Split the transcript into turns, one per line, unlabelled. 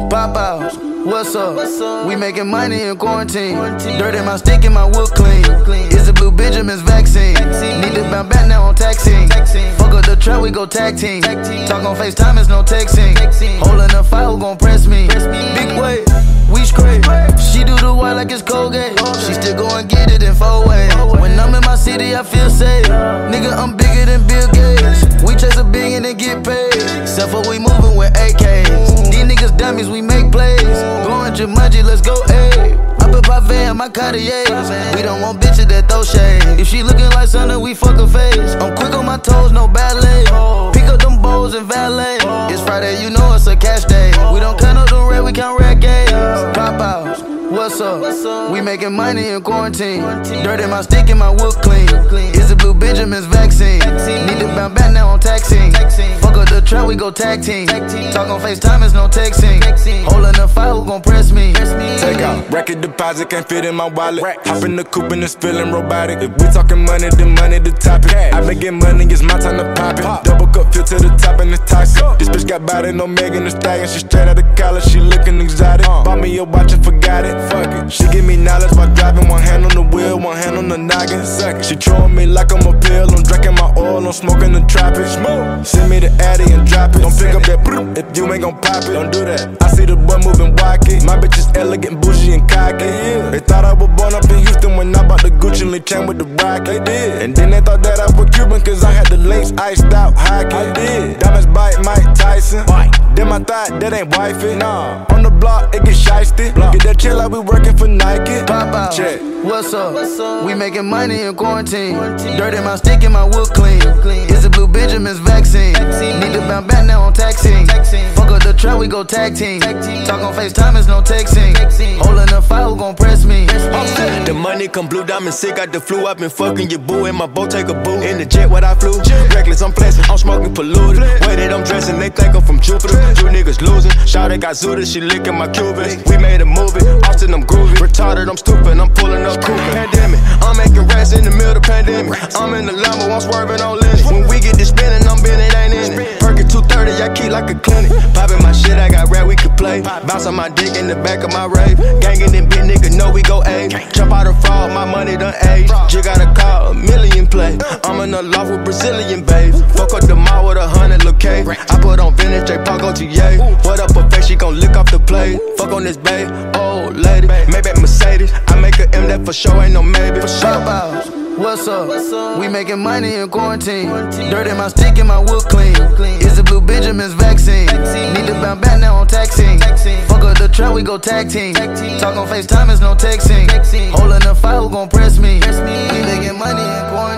Pop out, what's up? We making money in quarantine. Dirt in my stick and my wood clean. It's a Blue Benjamin's vaccine. Need to bounce back now on taxing. Fuck up the trap, we go tag team. Talk on FaceTime, it's no texting. Holding the fire, who gon' press me? Big way, we scrape. She do the white like it's Colgate. She still go and get it in 4 ways. When I'm in my city, I feel safe. Nigga, I'm bigger than Bill Gates. We chase a billion and get paid. Except for we moving with AKs. These niggas dummies, we make plays. Going Jumanji, let's go, ayy. I put Pave in my Cartier. We don't want bitches that throw shade. If she looking like something, we fuck her face. I'm quick on my toes, no ballet. Pick up them bowls and valet. It's Friday, you know it's a cash day. We don't count up the red, we count red games. Pop out, what's up? We making money in quarantine. Dirt in my stick and my wood clean. It's a Blue Benjamin's vaccine. Need to bounce back now on taxing. Fuck up the trap, we go tag team. Talk on FaceTime, it's no texting. Holding the fire, who gon' press me?
Take out, record deposit can't fit in my wallet. Hop in the coupe and it's feeling robotic. If we talking money, then money the topic. I been getting money, it's my time to pop it. Double cup, fill to the top and it's toxic. This bitch got body, no Megan Thee Stallion. She straight out of college, she looking exotic. Bought me a watch and forgot it. Fuck it. She give me knowledge while driving, one hand on the wheel, one hand on the noggin. Suck it. She throwing me like I'm a pill. I'm drinking my oil, I'm smoking the tropics. Send me the Addy and drop it. Don't pick up that if you ain't gon' pop it. Don't do that. I see the boy moving wacky. My bitch is elegant, bougie and cocky. They thought I was born up in Houston when I bought the Gucci Lee chain with the rocket. And then they thought that I was Cuban cause I had the links iced out hockey. Diamonds bite Mike Tyson. Then I thought that ain't wifey. Nah. On the block, it get shiesty. Get that chill like we working for Nike.
Pop out, check. What's up? We making money in quarantine. Dirt in my stick and my wood clean. It's a Blue Benjamin's vaccine. Need to bounce back now on taxing. Fuck up the trap, we go tag team. Talk on FaceTime, it's no texting. Holding the fire, who gon' press me?
The money come blue, diamond sick, got the flu. I been fucking your boo, in my boat take a boo. In the jet, what I flew. Reckless, I'm flexing, I'm smoking polluted. Way that I'm dressing, they think I'm from Jupiter. You niggas losing. Shawty got zooted, she licking my Cubans. We made a movie, Austin, I'm groovy. Retarded, I'm stupid, I'm pulling up cool. Pandemic, I'm making rats in the middle of the pandemic. I'm in the Lambo, I'm swerving on Lennox. When we get this spinning, I'm bending, ain't in it. Perkin 230, I keep like a clinic. Popping my shit, I got rap, we can play. Bounce on my dick in the back of my rave. Gangin' them big niggas know we go A. Jump out of fraud, my money done age. Jig got a car, $1 million play. I'm in the loft with Brazilian babes. Fuck up the mall with 100 look K. I put on vintage, J Paco TA. What up her face, she gon' lick off the plate. Fuck on this babe, old lady. Maybach Mercedes, I make a M, that for sure ain't no maybe.
Pop out, what's up? We making money in quarantine. Dirt in my stick and my wood clean. It's a Blue Benjamin's vaccine. Need to bounce back now on taxing. Fuck up the trap, we go tag team. Talk on FaceTime, it's no texting. Holding the fire, who gon' press me? We making money in quarantine.